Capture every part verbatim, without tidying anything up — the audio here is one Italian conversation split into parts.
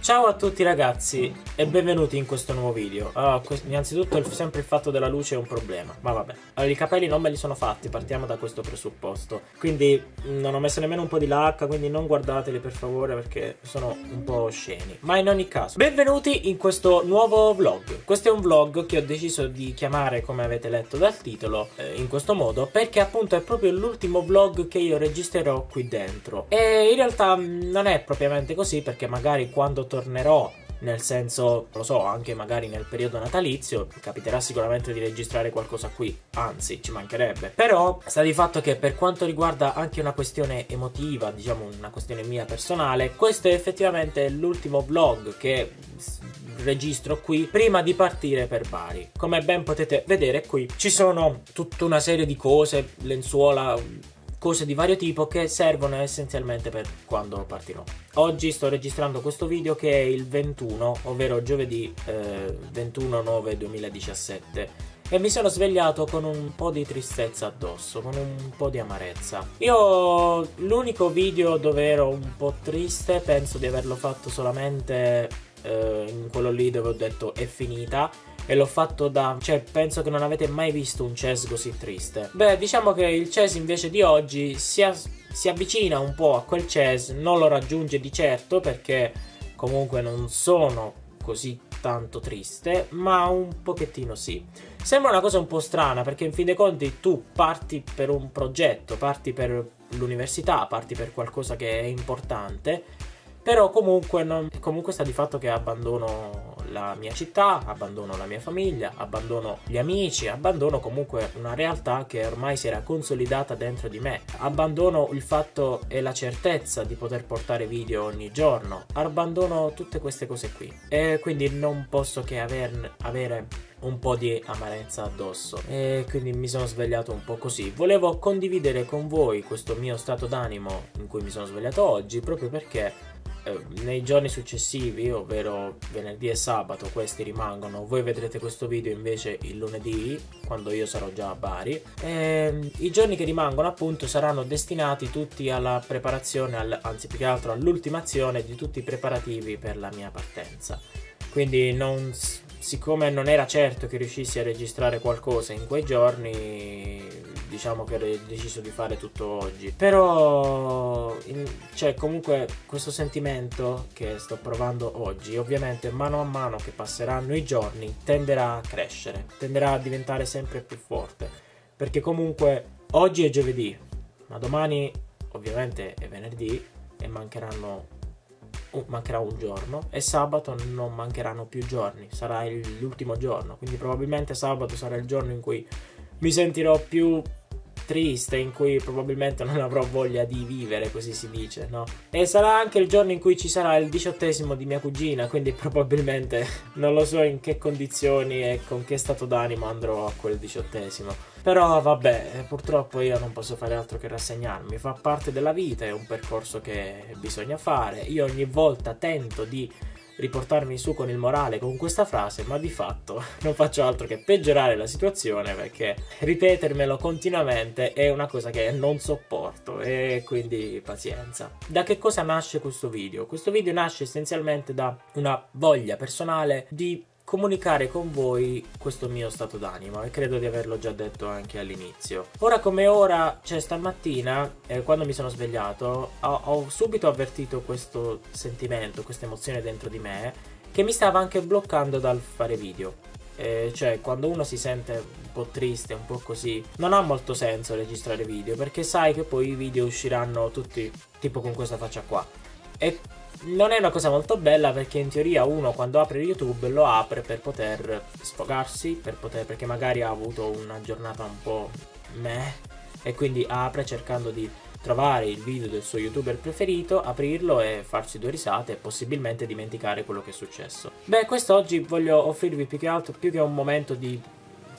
Ciao a tutti ragazzi e benvenuti in questo nuovo video. uh, Innanzitutto il, sempre il fatto della luce è un problema, ma vabbè. Allora, i capelli non me li sono fatti, partiamo da questo presupposto. Quindi mh, non ho messo nemmeno un po' di lacca, quindi non guardateli per favore perché sono un po' osceni. Ma in ogni caso, benvenuti in questo nuovo vlog. Questo è un vlog che ho deciso di chiamare, come avete letto dal titolo, eh, in questo modo, perché appunto è proprio l'ultimo vlog che io registrerò qui dentro. E in realtà mh, non è propriamente così, perché magari quando tornerò, nel senso, lo so, anche magari nel periodo natalizio, capiterà sicuramente di registrare qualcosa qui, anzi, ci mancherebbe. Però sta di fatto che per quanto riguarda anche una questione emotiva, diciamo una questione mia personale, questo è effettivamente l'ultimo vlog che registro qui prima di partire per Bari. Come ben potete vedere qui ci sono tutta una serie di cose, lenzuola, cose di vario tipo che servono essenzialmente per quando partirò. Oggi sto registrando questo video che è il ventuno, ovvero giovedì eh, ventuno nove duemiladiciassette, e mi sono svegliato con un po' di tristezza addosso, con un po' di amarezza. Io l'unico video dove ero un po' triste penso di averlo fatto solamente eh, in quello lì dove ho detto è finita. E l'ho fatto da... cioè penso che non avete mai visto un Chess così triste. Beh, diciamo che il Chess invece di oggi si, si avvicina un po' a quel Chess. Non lo raggiunge di certo perché comunque non sono così tanto triste, ma un pochettino sì. Sembra una cosa un po' strana perché in fin dei conti tu parti per un progetto, parti per l'università, parti per qualcosa che è importante. Però comunque, non, comunque sta di fatto che abbandono la mia città, abbandono la mia famiglia, abbandono gli amici, abbandono comunque una realtà che ormai si era consolidata dentro di me. Abbandono il fatto e la certezza di poter portare video ogni giorno, abbandono tutte queste cose qui. E quindi non posso che aver, avere un po' di amarezza addosso. E quindi mi sono svegliato un po' così. Volevo condividere con voi questo mio stato d'animo in cui mi sono svegliato oggi, proprio perché nei giorni successivi, ovvero venerdì e sabato, questi rimangono. Voi vedrete questo video invece il lunedì, quando io sarò già a Bari. E i giorni che rimangono appunto saranno destinati tutti alla preparazione, al, anzi più che altro all'ultimazione di tutti i preparativi per la mia partenza. Quindi non, siccome non era certo che riuscissi a registrare qualcosa in quei giorni, diciamo che ho deciso di fare tutto oggi. Però in, cioè comunque questo sentimento che sto provando oggi, ovviamente mano a mano che passeranno i giorni, tenderà a crescere, tenderà a diventare sempre più forte. Perché comunque oggi è giovedì, ma domani ovviamente è venerdì e mancheranno Uh, mancherà un giorno, e sabato non mancheranno più giorni, sarà l'ultimo giorno, quindi probabilmente sabato sarà il giorno in cui mi sentirò più triste, in cui probabilmente non avrò voglia di vivere, così si dice, no? E sarà anche il giorno in cui ci sarà il diciottesimo di mia cugina, quindi probabilmente non lo so in che condizioni e con che stato d'animo andrò a quel diciottesimo. Però vabbè, purtroppo io non posso fare altro che rassegnarmi, fa parte della vita, è un percorso che bisogna fare. Io ogni volta tento di riportarmi su con il morale con questa frase, ma di fatto non faccio altro che peggiorare la situazione, perché ripetermelo continuamente è una cosa che non sopporto, e quindi pazienza. Da che cosa nasce questo video? Questo video nasce essenzialmente da una voglia personale di comunicare con voi questo mio stato d'animo, e credo di averlo già detto anche all'inizio. Ora come ora, cioè stamattina, eh, quando mi sono svegliato, ho, ho subito avvertito questo sentimento, questa emozione dentro di me, che mi stava anche bloccando dal fare video. Eh, cioè quando uno si sente un po' triste, un po' così, non ha molto senso registrare video, perché sai che poi i video usciranno tutti tipo con questa faccia qua. E non è una cosa molto bella, perché in teoria uno quando apre YouTube lo apre per poter sfogarsi, per poter, perché magari ha avuto una giornata un po' meh, e quindi apre cercando di trovare il video del suo YouTuber preferito, aprirlo e farsi due risate e possibilmente dimenticare quello che è successo. Beh, quest'oggi voglio offrirvi più che altro, più che un momento di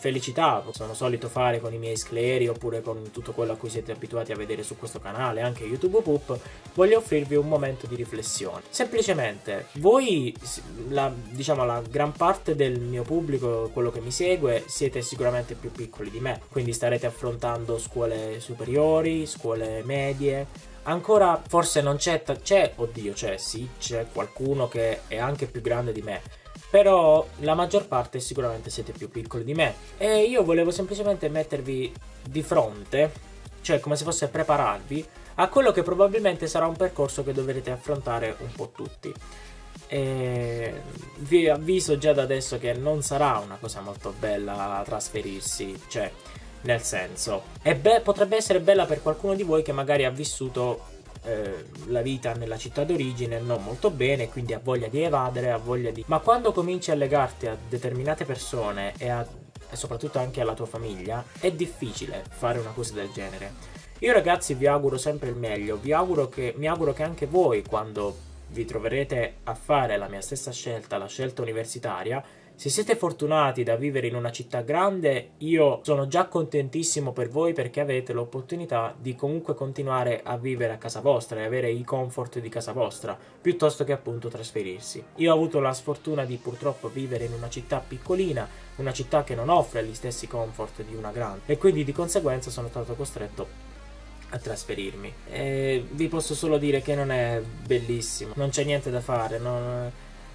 felicità sono solito fare con i miei scleri oppure con tutto quello a cui siete abituati a vedere su questo canale, anche YouTube Poop, voglio offrirvi un momento di riflessione. Semplicemente, voi, la, diciamo la gran parte del mio pubblico, quello che mi segue, siete sicuramente più piccoli di me, quindi starete affrontando scuole superiori, scuole medie. Ancora forse non c'è, c'è, oddio c'è, sì, c'è qualcuno che è anche più grande di me, però la maggior parte sicuramente siete più piccoli di me e io volevo semplicemente mettervi di fronte, cioè come se fosse prepararvi a quello che probabilmente sarà un percorso che dovrete affrontare un po' tutti. E vi avviso già da adesso che non sarà una cosa molto bella trasferirsi, cioè nel senso, e beh, potrebbe essere bella per qualcuno di voi che magari ha vissuto Eh, la vita nella città d'origine non molto bene, quindi ha voglia di evadere, ha voglia di... Ma quando cominci a legarti a determinate persone e, a... e soprattutto anche alla tua famiglia, è difficile fare una cosa del genere. Io ragazzi vi auguro sempre il meglio, vi auguro che... mi auguro che anche voi, quando vi troverete a fare la mia stessa scelta, la scelta universitaria, se siete fortunati da vivere in una città grande, io sono già contentissimo per voi perché avete l'opportunità di comunque continuare a vivere a casa vostra e avere i comfort di casa vostra, piuttosto che appunto trasferirsi. Io ho avuto la sfortuna di purtroppo vivere in una città piccolina, una città che non offre gli stessi comfort di una grande, e quindi di conseguenza sono stato costretto a trasferirmi. E vi posso solo dire che non è bellissimo, non c'è niente da fare, non...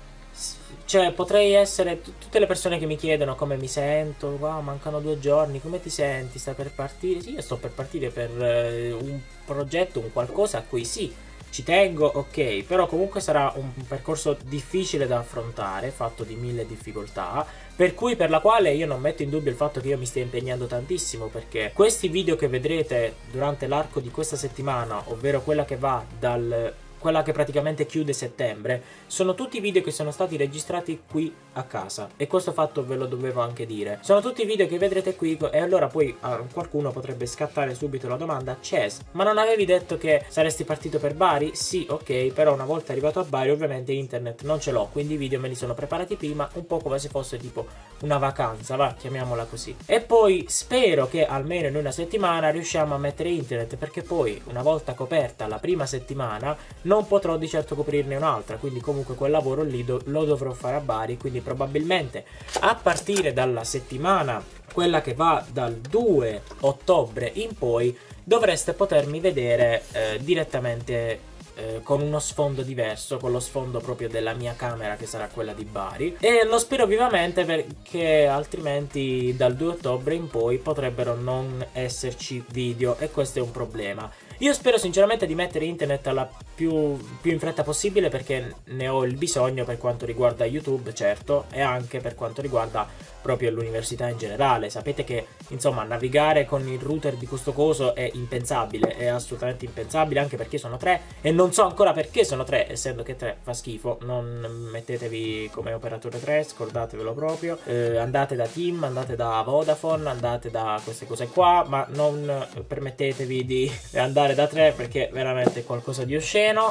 Cioè, potrei essere tutte le persone che mi chiedono come mi sento, wow, mancano due giorni, come ti senti, stai per partire? Sì, io sto per partire per eh, un progetto, un qualcosa a cui sì, ci tengo, ok, però comunque sarà un percorso difficile da affrontare, fatto di mille difficoltà, per cui per la quale io non metto in dubbio il fatto che io mi stia impegnando tantissimo, perché questi video che vedrete durante l'arco di questa settimana, ovvero quella che va dal... quella che praticamente chiude settembre, sono tutti video che sono stati registrati qui a casa, e questo fatto ve lo dovevo anche dire. Sono tutti video che vedrete qui, e allora poi ah, qualcuno potrebbe scattare subito la domanda: Ces, ma non avevi detto che saresti partito per Bari? Sì, ok, però una volta arrivato a Bari ovviamente internet non ce l'ho, quindi i video me li sono preparati prima, un po' come se fosse tipo una vacanza, va, chiamiamola così. E poi spero che almeno in una settimana riusciamo a mettere internet, perché poi una volta coperta la prima settimana non potrò di certo coprirne un'altra, quindi comunque quel lavoro lì do lo dovrò fare a Bari, quindi probabilmente a partire dalla settimana, quella che va dal due ottobre in poi, dovreste potermi vedere eh, direttamente eh, con uno sfondo diverso, con lo sfondo proprio della mia camera che sarà quella di Bari, e lo spero vivamente, perché altrimenti dal due ottobre in poi potrebbero non esserci video e questo è un problema. Io spero sinceramente di mettere internet alla più, più in fretta possibile, perché ne ho il bisogno per quanto riguarda YouTube, certo, e anche per quanto riguarda proprio l'università in generale. Sapete che insomma navigare con il router di questo coso è impensabile, è assolutamente impensabile, anche perché sono tre e non so ancora perché sono tre, essendo che tre fa schifo. Non mettetevi come operatore tre, scordatevelo proprio. Eh, andate da Team, andate da Vodafone, andate da queste cose qua, ma non permettetevi di andare da tre, perché veramente è qualcosa di osceno.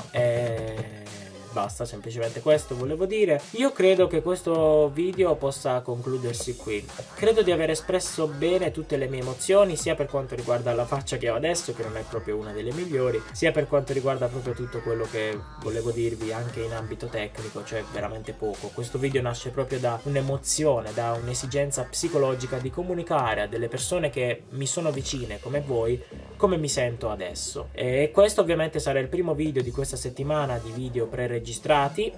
E basta, semplicemente questo volevo dire. Io credo che questo video possa concludersi qui. Credo di aver espresso bene tutte le mie emozioni, sia per quanto riguarda la faccia che ho adesso, che non è proprio una delle migliori, sia per quanto riguarda proprio tutto quello che volevo dirvi anche in ambito tecnico, cioè veramente poco. Questo video nasce proprio da un'emozione, da un'esigenza psicologica di comunicare a delle persone che mi sono vicine come voi come mi sento adesso. E questo ovviamente sarà il primo video di questa settimana di video pre-registrati,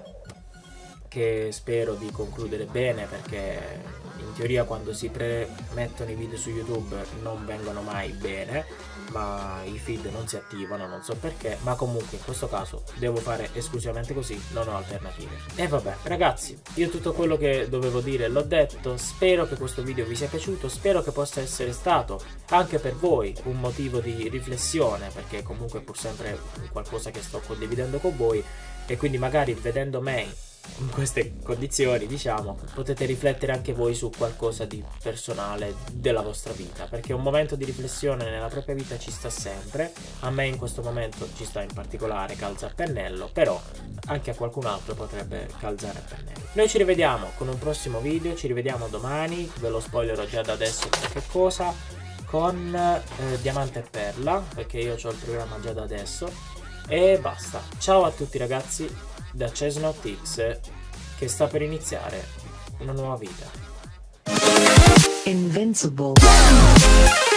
che spero di concludere bene, perché in teoria quando si premettono i video su YouTube non vengono mai bene, ma i feed non si attivano, non so perché, ma comunque in questo caso devo fare esclusivamente così, non ho alternative. E vabbè ragazzi, io tutto quello che dovevo dire l'ho detto. Spero che questo video vi sia piaciuto, spero che possa essere stato anche per voi un motivo di riflessione, perché comunque è pur sempre qualcosa che sto condividendo con voi, e quindi magari vedendo me in queste condizioni, diciamo, potete riflettere anche voi su qualcosa di personale della vostra vita, perché un momento di riflessione nella propria vita ci sta sempre. A me in questo momento ci sta in particolare, calza a pennello, però anche a qualcun altro potrebbe calzare a pennello. Noi ci rivediamo con un prossimo video, ci rivediamo domani, ve lo spoilerò già da adesso che cosa, con eh, Diamante e Perla, perché io ho il programma già da adesso, e basta. Ciao a tutti ragazzi da Chesnut X, che sta per iniziare una nuova vita. Invincible.